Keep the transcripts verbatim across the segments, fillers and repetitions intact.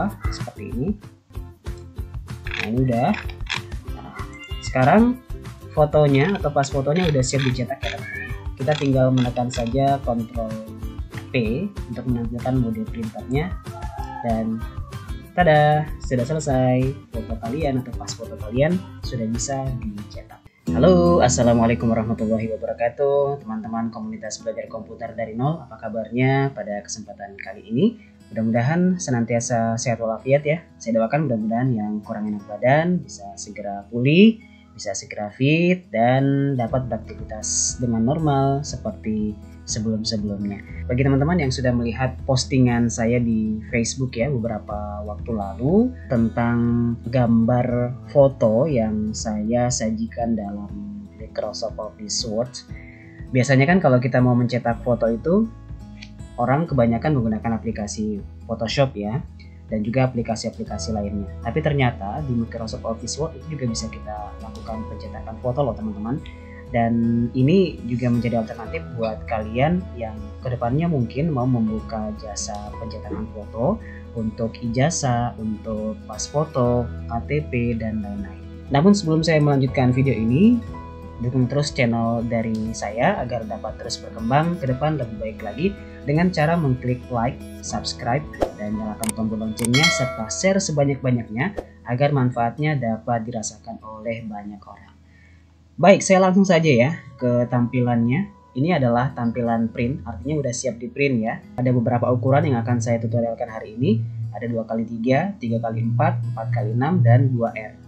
bawah seperti ini. Nah, ini udah. Nah, sekarang fotonya atau pas fotonya udah siap dicetak ya teman-teman. Kita tinggal menekan saja Ctrl P untuk menampilkan mode printernya, dan tada, sudah selesai. Foto kalian atau pas foto kalian sudah bisa dicetak. Halo, assalamualaikum warahmatullahi wabarakatuh, teman-teman komunitas belajar komputer dari nol. Apa kabarnya pada kesempatan kali ini? Mudah-mudahan senantiasa sehat walafiat ya. Saya doakan mudah-mudahan yang kurang enak badan bisa segera pulih, bisa segera fit, dan dapat beraktivitas dengan normal seperti sebelum-sebelumnya. Bagi teman-teman yang sudah melihat postingan saya di Facebook ya beberapa waktu lalu tentang gambar foto yang saya sajikan dalam Microsoft Office Word. Biasanya kan kalau kita mau mencetak foto itu orang kebanyakan menggunakan aplikasi Photoshop ya, dan juga aplikasi-aplikasi lainnya. Tapi ternyata di Microsoft Office Word itu juga bisa kita lakukan pencetakan foto loh teman-teman. Dan ini juga menjadi alternatif buat kalian yang kedepannya mungkin mau membuka jasa pencetakan foto untuk ijazah, untuk pas foto, K T P, dan lain-lain. Namun sebelum saya melanjutkan video ini, dukung terus channel dari saya agar dapat terus berkembang ke depan lebih baik lagi dengan cara mengklik like, subscribe, dan nyalakan tombol loncengnya serta share sebanyak-banyaknya agar manfaatnya dapat dirasakan oleh banyak orang. Baik, saya langsung saja ya ke tampilannya. Ini adalah tampilan print, artinya udah siap di print ya. Ada beberapa ukuran yang akan saya tutorialkan hari ini. Ada dua kali tiga, tiga kali empat, empat kali enam, dan dua R.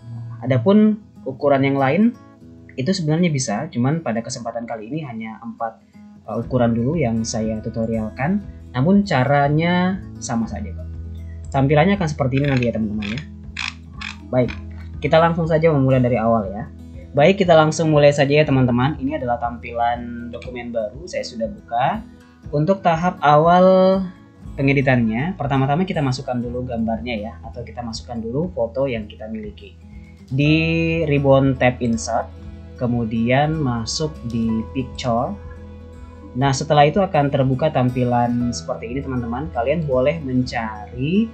Adapun ukuran yang lain itu sebenarnya bisa, cuman pada kesempatan kali ini hanya empat uh, ukuran dulu yang saya tutorialkan. Namun caranya sama saja Pak. Tampilannya akan seperti ini nanti ya teman-teman ya. Baik, kita langsung saja memulai dari awal ya. Baik, kita langsung mulai saja ya teman-teman. Ini adalah tampilan dokumen baru, saya sudah buka. Untuk tahap awal pengeditannya, pertama-tama kita masukkan dulu gambarnya ya, atau kita masukkan dulu foto yang kita miliki. Di ribbon tab insert, kemudian masuk di picture. Nah, setelah itu akan terbuka tampilan seperti ini teman-teman. Kalian boleh mencari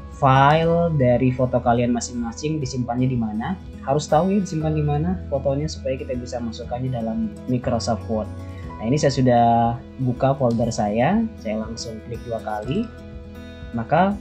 file dari foto kalian masing-masing, disimpannya di mana. Harus tahu ya disimpan di mana fotonya supaya kita bisa masukkannya dalam Microsoft Word. Nah, ini saya sudah buka folder saya. Saya langsung klik dua kali. Maka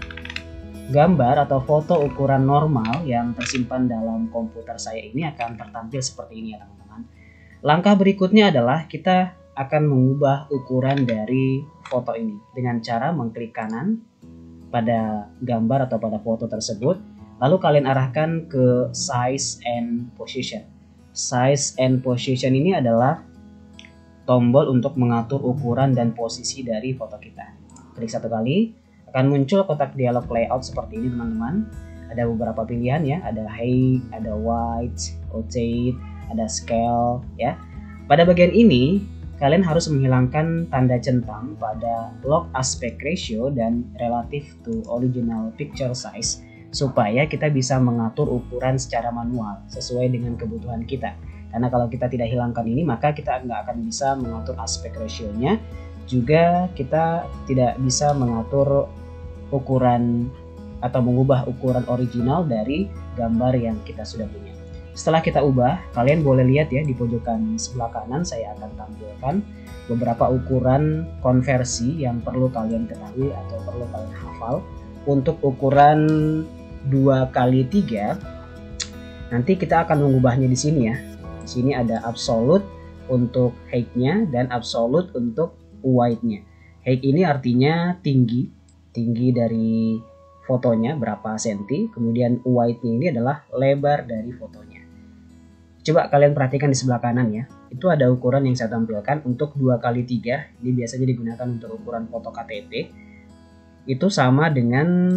gambar atau foto ukuran normal yang tersimpan dalam komputer saya ini akan tertampil seperti ini ya teman-teman. Langkah berikutnya adalah kita akan mengubah ukuran dari foto ini dengan cara mengklik kanan pada gambar atau pada foto tersebut. Lalu kalian arahkan ke size and position. Size and position ini adalah tombol untuk mengatur ukuran dan posisi dari foto kita. Klik satu kali, akan muncul kotak dialog layout seperti ini teman-teman. Ada beberapa pilihan ya, ada height, ada width, rotate, ada scale ya. Pada bagian ini kalian harus menghilangkan tanda centang pada log aspect ratio dan relative to original picture size supaya kita bisa mengatur ukuran secara manual sesuai dengan kebutuhan kita. Karena kalau kita tidak hilangkan ini maka kita nggak akan bisa mengatur aspect ratio-nya. Juga kita tidak bisa mengatur ukuran atau mengubah ukuran original dari gambar yang kita sudah punya. Setelah kita ubah, kalian boleh lihat ya di pojokan sebelah kanan saya akan tampilkan beberapa ukuran konversi yang perlu kalian ketahui atau perlu kalian hafal. Untuk ukuran dua kali tiga nanti kita akan mengubahnya di sini ya. Di sini ada absolute untuk height-nya dan absolute untuk width-nya. Height ini artinya tinggi, tinggi dari fotonya berapa senti, kemudian width-nya ini adalah lebar dari fotonya. Coba kalian perhatikan di sebelah kanan ya. Itu ada ukuran yang saya tampilkan untuk dua kali tiga. Ini biasanya digunakan untuk ukuran foto K T P. Itu sama dengan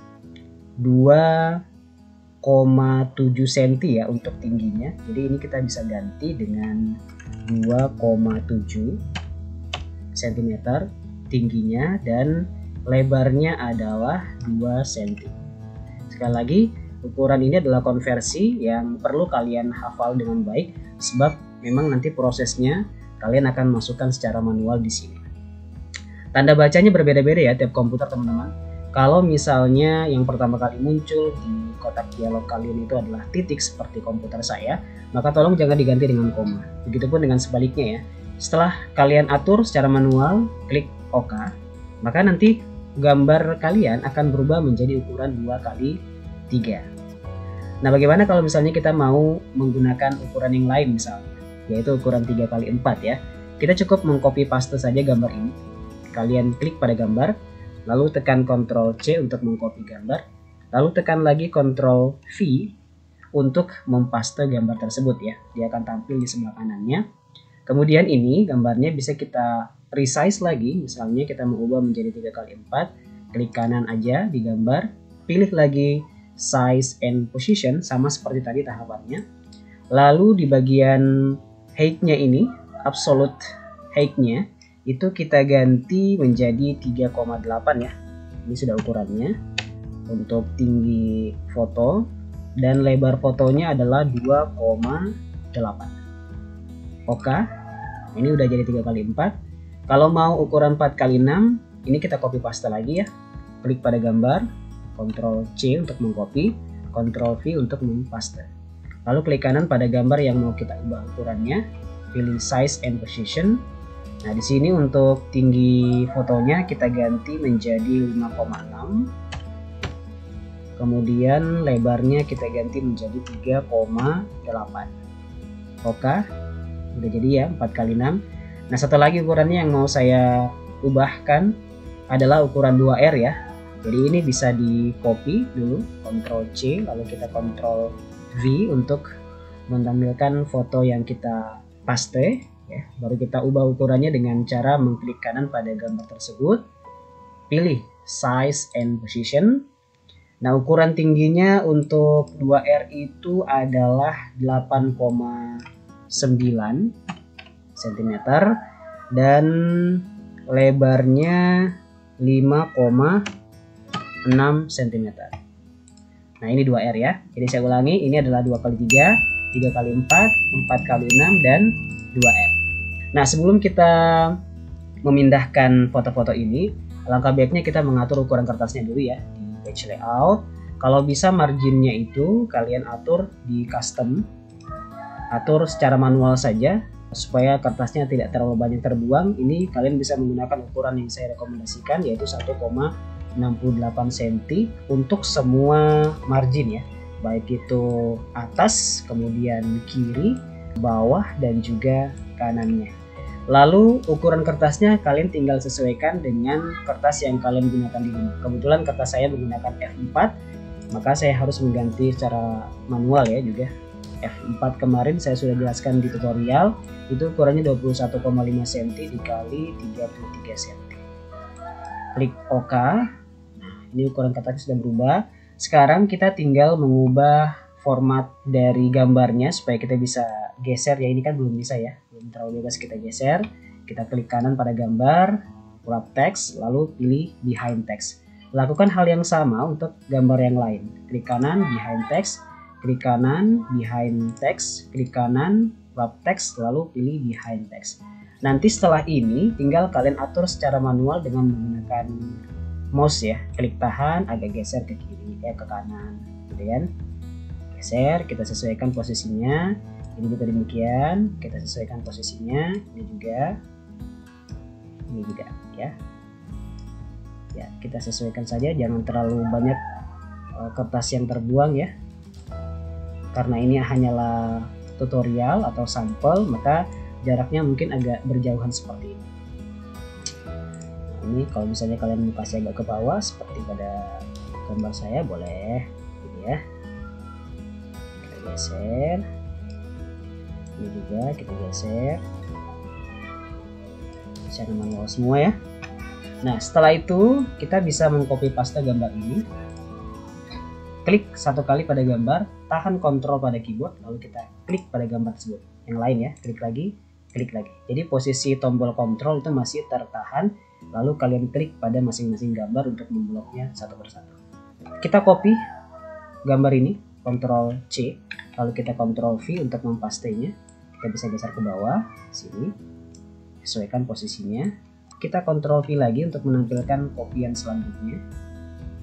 dua koma tujuh senti ya untuk tingginya. Jadi ini kita bisa ganti dengan dua koma tujuh sentimeter tingginya dan lebarnya adalah dua senti. Sekali lagi, ukuran ini adalah konversi yang perlu kalian hafal dengan baik sebab memang nanti prosesnya kalian akan masukkan secara manual di sini. Tanda bacanya berbeda-beda ya tiap komputer teman-teman. Kalau misalnya yang pertama kali muncul di kotak dialog kalian itu adalah titik seperti komputer saya, maka tolong jangan diganti dengan koma. Begitupun dengan sebaliknya ya. Setelah kalian atur secara manual, klik OK, maka nanti gambar kalian akan berubah menjadi ukuran dua kali tiga. Nah, bagaimana kalau misalnya kita mau menggunakan ukuran yang lain misalnya, yaitu ukuran tiga kali empat ya. Kita cukup mengcopy paste saja gambar ini. Kalian klik pada gambar, lalu tekan kontrol C untuk mengcopy gambar, lalu tekan lagi kontrol V untuk mempaste gambar tersebut ya. Dia akan tampil di sebelah kanannya. Kemudian ini gambarnya bisa kita resize lagi, misalnya kita mengubah menjadi tiga kali empat, klik kanan aja di gambar, pilih lagi size and position sama seperti tadi tahapannya. Lalu di bagian height-nya ini, absolute height-nya itu kita ganti menjadi tiga koma delapan ya. Ini sudah ukurannya untuk tinggi foto, dan lebar fotonya adalah dua koma delapan. Oke, ini udah jadi tiga kali empat. Kalau mau ukuran empat kali enam, ini kita copy paste lagi ya. Klik pada gambar, kontrol C untuk mengcopy, kontrol V untuk mempaste. Lalu klik kanan pada gambar yang mau kita ubah ukurannya, pilih size and position. Nah, di sini untuk tinggi fotonya kita ganti menjadi lima koma enam. Kemudian lebarnya kita ganti menjadi tiga koma delapan. Oke, udah jadi ya empat kali enam. Nah, satu lagi ukurannya yang mau saya ubahkan adalah ukuran dua R ya. Jadi ini bisa di copy dulu, kontrol C, lalu kita kontrol V untuk menampilkan foto yang kita paste ya. Baru kita ubah ukurannya dengan cara mengklik kanan pada gambar tersebut, pilih size and position. Nah, ukuran tingginya untuk dua R itu adalah delapan koma sembilan sentimeter dan lebarnya lima koma enam sentimeter. Nah, ini dua R ya. Jadi saya ulangi, ini adalah dua kali tiga, tiga kali empat, empat kali enam, dan dua R. Nah, sebelum kita memindahkan foto-foto ini, alangkah baiknya kita mengatur ukuran kertasnya dulu ya di page layout. Kalau bisa marginnya itu kalian atur di custom, atur secara manual saja supaya kertasnya tidak terlalu banyak terbuang. Ini kalian bisa menggunakan ukuran yang saya rekomendasikan, yaitu satu koma enam delapan sentimeter untuk semua margin ya, baik itu atas, kemudian kiri, bawah, dan juga kanannya. Lalu ukuran kertasnya kalian tinggal sesuaikan dengan kertas yang kalian gunakan di rumah. Kebetulan kertas saya menggunakan F empat, maka saya harus mengganti secara manual ya juga. F empat kemarin saya sudah jelaskan di tutorial, itu ukurannya dua puluh satu koma lima sentimeter dikali tiga puluh tiga sentimeter. Klik OK. Ini ukuran kertasnya sudah berubah. Sekarang kita tinggal mengubah format dari gambarnya supaya kita bisa geser ya. Ini kan belum bisa ya, belum terlalu bebas kita geser. Kita klik kanan pada gambar, wrap text, lalu pilih behind text. Lakukan hal yang sama untuk gambar yang lain. Klik kanan behind text, klik kanan behind text, klik kanan wrap text, lalu pilih behind text. Nanti setelah ini tinggal kalian atur secara manual dengan menggunakan mouse ya. Klik tahan, agak geser ke kiri ya, ke kanan gitu kan. Geser, kita sesuaikan posisinya. Ini juga demikian, kita sesuaikan posisinya. Ini juga, ini juga ya. Ya, kita sesuaikan saja, jangan terlalu banyak uh, kertas yang terbuang ya. Karena ini hanyalah tutorial atau sampel, maka jaraknya mungkin agak berjauhan seperti ini. Ini kalau misalnya kalian mau kasih agak ke bawah seperti pada gambar saya, boleh ini ya. Kita geser. Ini juga kita geser. Secara manual semua ya. Nah, setelah itu kita bisa mengcopy paste gambar ini. Klik satu kali pada gambar, tahan kontrol pada keyboard, lalu kita klik pada gambar tersebut. Yang lain ya, klik lagi, klik lagi. Jadi posisi tombol kontrol itu masih tertahan. Lalu kalian klik pada masing-masing gambar untuk membloknya satu persatu. Kita copy gambar ini, kontrol C, lalu kita kontrol V untuk mempastenya. Kita bisa geser ke bawah, sini, sesuaikan posisinya. Kita kontrol V lagi untuk menampilkan kopian selanjutnya.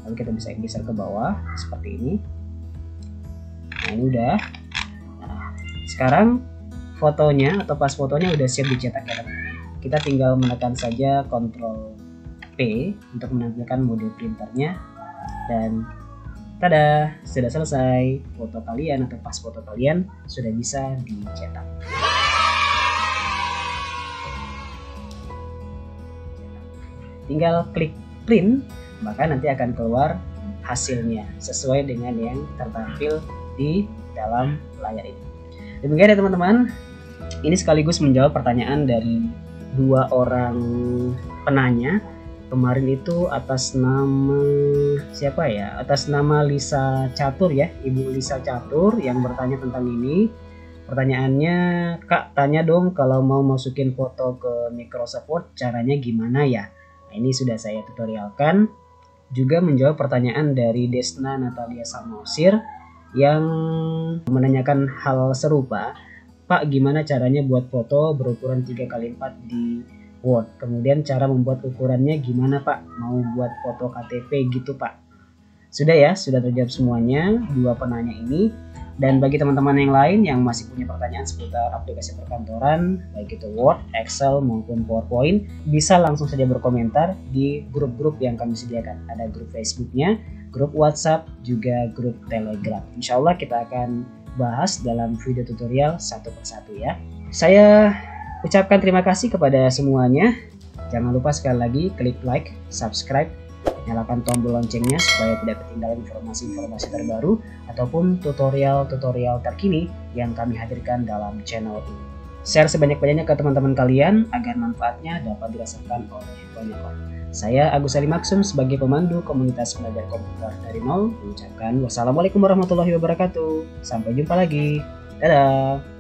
Lalu kita bisa geser ke bawah seperti ini. Nah, ini udah. Nah, sekarang fotonya atau pas fotonya udah siap dicetak ya teman-teman. Kita tinggal menekan saja Ctrl P untuk menampilkan mode printernya, dan tada, sudah selesai. Foto kalian atau pas foto kalian sudah bisa dicetak. Tinggal klik print, maka nanti akan keluar hasilnya sesuai dengan yang tertampil di dalam layar ini. Demikian ya teman-teman, ini sekaligus menjawab pertanyaan dari dua orang penanya kemarin itu atas nama siapa ya? Atas nama Lisa Catur ya, Ibu Lisa Catur yang bertanya tentang ini. Pertanyaannya, Kak, tanya dong kalau mau masukin foto ke Microsoft Word caranya gimana ya? Nah, ini sudah saya tutorialkan. Juga menjawab pertanyaan dari Desna Natalia Samosir yang menanyakan hal serupa. Pak, gimana caranya buat foto berukuran tiga kali empat di Word? Kemudian cara membuat ukurannya gimana Pak? Mau buat foto K T P gitu Pak? Sudah ya, sudah terjawab semuanya dua penanya ini. Dan bagi teman-teman yang lain yang masih punya pertanyaan seputar aplikasi perkantoran, baik itu Word, Excel maupun PowerPoint, bisa langsung saja berkomentar di grup-grup yang kami sediakan. Ada grup Facebooknya, grup WhatsApp, juga grup Telegram. Insya Allah kita akan bahas dalam video tutorial satu persatu ya. Saya ucapkan terima kasih kepada semuanya. Jangan lupa sekali lagi klik like, subscribe, nyalakan tombol loncengnya supaya tidak ketinggalan informasi-informasi terbaru ataupun tutorial-tutorial terkini yang kami hadirkan dalam channel ini. Share sebanyak-banyaknya ke teman-teman kalian agar manfaatnya dapat dirasakan oleh banyak orang. Saya Agus Ali Maksum sebagai pemandu komunitas belajar komputer dari nol mengucapkan wassalamualaikum warahmatullahi wabarakatuh. Sampai jumpa lagi. Dadah.